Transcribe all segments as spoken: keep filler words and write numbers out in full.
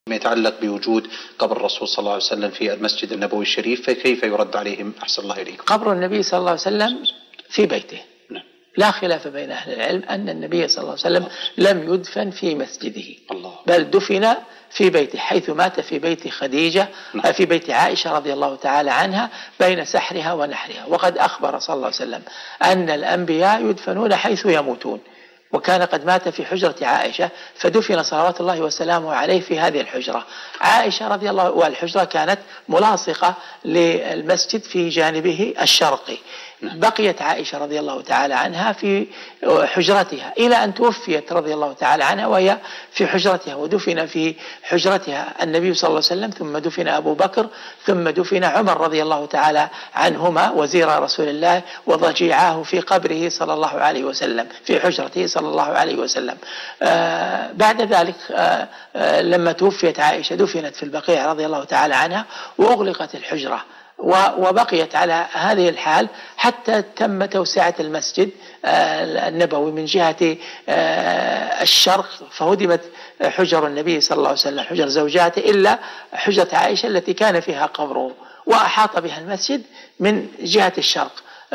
ما يتعلق بوجود قبر الرسول صلى الله عليه وسلم في المسجد النبوي الشريف، فكيف يرد عليهم؟ أحسن الله إليكم. قبر النبي صلى الله عليه وسلم في بيته، نعم. لا خلاف بين أهل العلم أن النبي صلى الله عليه وسلم لم يدفن في مسجده، الله. بل دفن في بيته حيث مات في بيت خديجة، نعم. في بيت عائشة رضي الله تعالى عنها بين سحرها ونحرها. وقد أخبر صلى الله عليه وسلم أن الأنبياء يدفنون حيث يموتون، وكان قد مات في حجرة عائشة فدفن صلوات الله وسلامه عليه في هذه الحجرة. عائشة رضي الله، والحجرة كانت ملاصقة للمسجد في جانبه الشرقي. بقيت عائشة رضي الله تعالى عنها في حجرتها إلى أن توفيت رضي الله تعالى عنها وهي في حجرتها، ودفن في حجرتها النبي صلى الله عليه وسلم، ثم دفن أبو بكر، ثم دفن عمر رضي الله تعالى عنهما وزير رسول الله، وضجيعاه في قبره صلى الله عليه وسلم في حجرته صلى الله عليه وسلم. آه بعد ذلك آه آه لما توفيت عائشة دفنت في البقيع رضي الله تعالى عنها، وأغلقت الحجرة وبقيت على هذه الحال حتى تم توسعة المسجد النبوي من جهة الشرق، فهدمت حجر النبي صلى الله عليه وسلم، حجر زوجاته، إلا حجرة عائشة التي كان فيها قبره، وأحاط بها المسجد من جهة الشرق.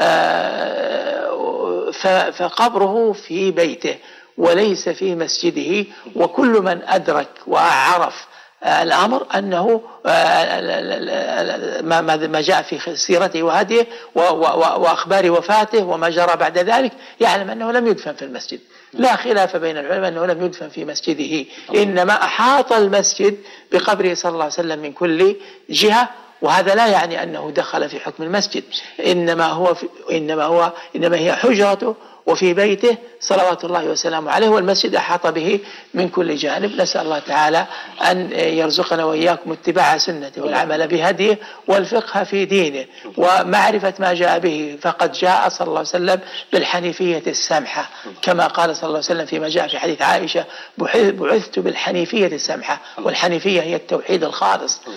فقبره في بيته وليس في مسجده، وكل من أدرك وعرف الأمر أنه ما جاء في سيرته وهديه وأخبار وفاته وما جرى بعد ذلك يعلم أنه لم يدفن في المسجد. لا خلاف بين العلماء أنه لم يدفن في مسجده، إنما أحاط المسجد بقبره صلى الله عليه وسلم من كل جهة، وهذا لا يعني أنه دخل في حكم المسجد، إنما هو في إنما هو إنما هي حجرته وفي بيته صلوات الله وسلامه عليه، والمسجد أحاط به من كل جانب. نسأل الله تعالى أن يرزقنا وإياكم اتباع سنته والعمل بهديه والفقه في دينه ومعرفة ما جاء به، فقد جاء صلى الله عليه وسلم بالحنيفية السمحة، كما قال صلى الله عليه وسلم فيما جاء في حديث عائشة: بعثت بالحنيفية السمحة، والحنيفية هي التوحيد الخالص.